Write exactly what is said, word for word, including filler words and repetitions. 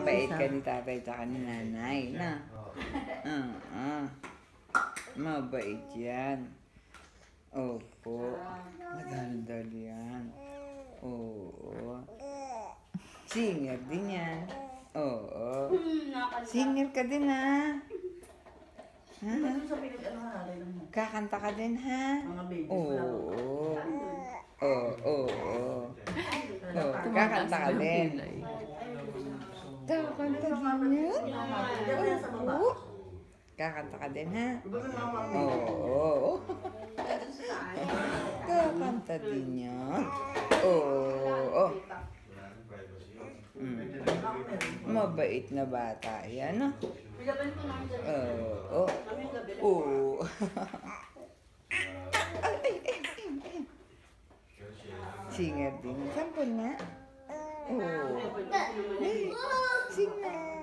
Mabait ka ni tatay tsaka ni nanay, na? Ah, ah. Mabait yan. Opo. Madaldal yan. Oo. Singer din yan. Oo. Singer ka din, ha? Ha? Kakanta ka din, ha? Oo. Oo, oo, oo. Kakanta ka din. Kakanta din yan? Oo. Kakanta ka din, ha? Oo. Kakanta din yan? Oo. Mm. Mabait na bata yan, no? Oo. Oo. Ay, ay, ay, ay. Singer din. Sampun na? Oo. Sing na.